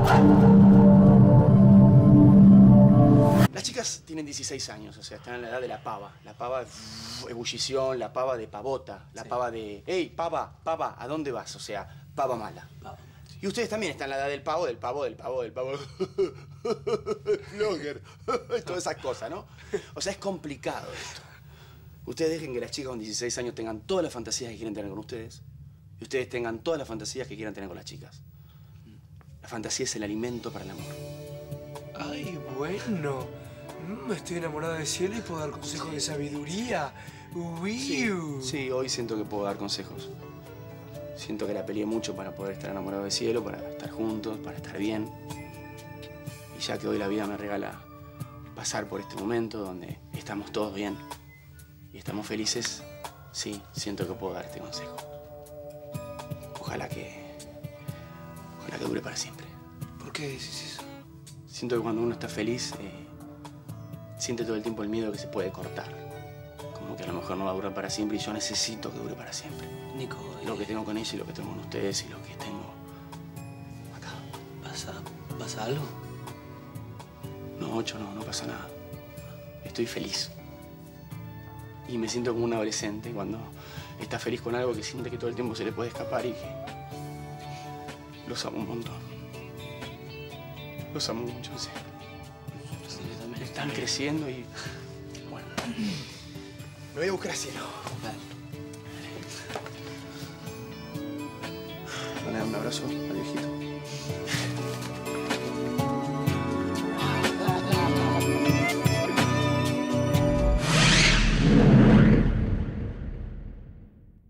Las chicas tienen 16 años, o sea, están en la edad de la pava. La pava de ebullición, la pava de pavota, la pava de... ¡Ey, pava, pava! ¿A dónde vas? O sea, pava mala. Y ustedes también están en la edad del pavo, del pavo, del pavo, del pavo. Blogger. Todas esas cosas, ¿no? O sea, es complicado esto. Ustedes dejen que las chicas con 16 años tengan todas las fantasías que quieren tener con ustedes. Y ustedes tengan todas las fantasías que quieran tener con las chicas. La fantasía es el alimento para el amor. Ay, bueno. Estoy enamorado de Cielo y puedo dar consejos de sabiduría. Sí, hoy siento que puedo dar consejos. Siento que la peleé mucho para poder estar enamorado de Cielo, para estar juntos, para estar bien. Y ya que hoy la vida me regala pasar por este momento donde estamos todos bien y estamos felices, sí, siento que puedo dar este consejo. Ojalá que dure para siempre. ¿Por qué dices eso? Siento que cuando uno está feliz, siente todo el tiempo el miedo que se puede cortar. Como que a lo mejor no va a durar para siempre y yo necesito que dure para siempre. Nico, Lo que tengo con ella y lo que tengo con ustedes y lo que tengo acá. ¿Pasa algo? No, Ocho, no pasa nada. Estoy feliz. Y me siento como un adolescente cuando está feliz con algo que siente que todo el tiempo se le puede escapar y que los amo un montón. Los amo mucho, en serio. Están creciendo y... Bueno. Me voy a buscar a Cielo. Dale. ¿Le dar un abrazo al viejito?